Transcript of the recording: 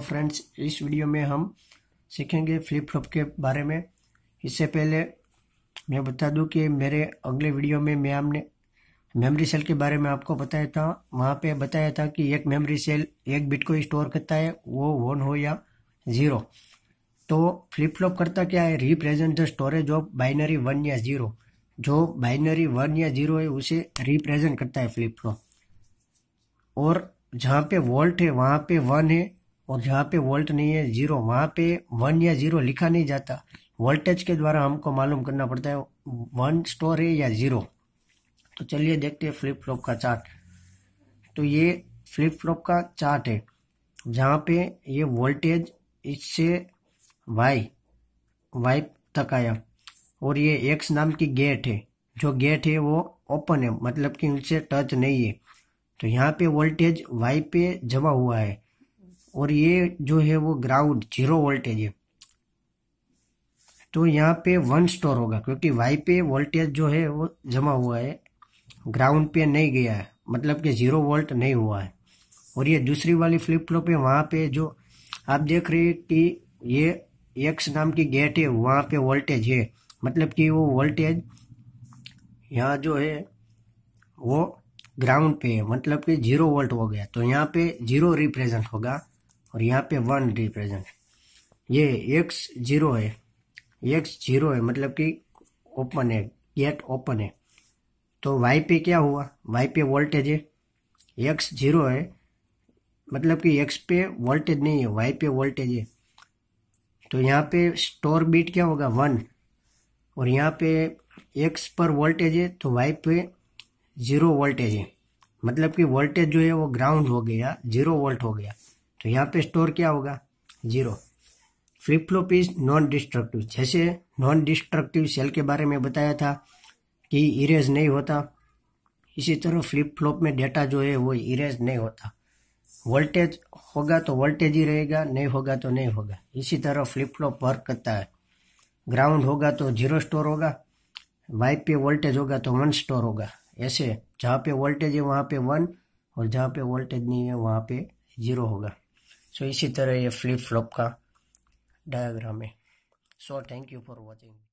Friends, इस video में हम सीखेंगे फ्लिप फ्लॉप के बारे में। इससे पहले मैं बता दूं कि मेरे अगले वीडियो में मैं आपने मेमोरी सेल के बारे में आपको बताया था। वहाँ पे बताया था कि एक मेमोरी सेल एक बिट को स्टोर करता है, वो 1 हो या 0। तो फ्लिप फ्लॉप करता क्या है, represent the storage of binary 1 या 0। जो बाइनरी 1 या 0 है उसे रिप्रेजेंट करता है फ्लिप फ्लॉप। और जहाँ पे वोल्ट है वहाँ पे 1 है, और जहाँ पे वोल्ट नहीं है 0, वहाँ पे 1 या 0 लिखा नहीं जाता। वोल्टेज के द्वारा हमको मालूम करना पड़ता है 1 स्टोर है या 0। तो चलिए देखते हैं फ्लिप फ्लॉप का चार्ट। तो ये फ्लिप फ्लॉप का चार्ट है, जहाँ पे ये वोल्टेज इससे वाई तक आया, और ये एक्स नाम की गेट है। जो गेट है वो ओपन है, मतलब कि उनसे टच नहीं है। तो यहाँ पे वोल्टेज वाई पे जमा हुआ है, और ये जो है वो ग्राउंड 0 वोल्टेज है। तो यहाँ पे 1 स्टोर होगा, क्योंकि वाई पे वोल्टेज जो है वो जमा हुआ है, ग्राउंड पे नहीं गया है, मतलब कि 0 वोल्ट नहीं हुआ है। और ये दूसरी वाली फ्लिप फ्लॉप है, वहाँ पे जो आप देख रहे हैं कि ये एक्स नाम की गेट है, वहाँ पे वोल्टेज है, मतलब कि वो वोल्टेज यहाँ जो है वो ग्राउंड पे है, मतलब कि 0 वोल्ट हो गया। तो यहाँ पे 0 रिप्रेजेंट होगा, और यहाँ पे 1 रिप्रेजेंट। ये एक्स 0 है, एक्स 0 है, मतलब कि ओपन है, गेट ओपन है। तो वाई पे क्या हुआ, वाई पे वोल्टेज है, एक्स 0 है, मतलब कि एक्स पे वोल्टेज नहीं है, वाई पे वोल्टेज है। तो यहाँ पे स्टोर बिट क्या होगा 1, और यहाँ पे एक्स पर वोल्टेज है, तो वाई पे 0 वोल्टेज है, मतलब कि वोल्टेज जो है वो ग्राउंड हो गया, 0 वोल्ट हो गया। तो यहाँ पे स्टोर क्या होगा 0। Flip flop is non destructive. जैसे नॉन डिस्ट्रक्टिव सेल के बारे में बताया था कि इरेज नहीं होता, इसी तरह फ्लिप फ्लॉप में डेटा जो है वो इरेज नहीं होता। वोल्टेज होगा तो वोल्टेज ही रहेगा, नहीं होगा तो नहीं होगा। इसी तरह फ्लिप फ्लॉप वर्क करता है। ग्राउंड होगा तो 0 स्टोर होगा, वाई पे वोल्टेज होगा तो 1 स्टोर होगा। ऐसे जहाँ पे वोल्टेज है वहाँ पे 1, और जहाँ पे वोल्टेज नहीं है वहाँ पे 0 होगा। सो इसी तरह ये फ्लिप फ्लॉप का डायग्राम है। So thank you for watching.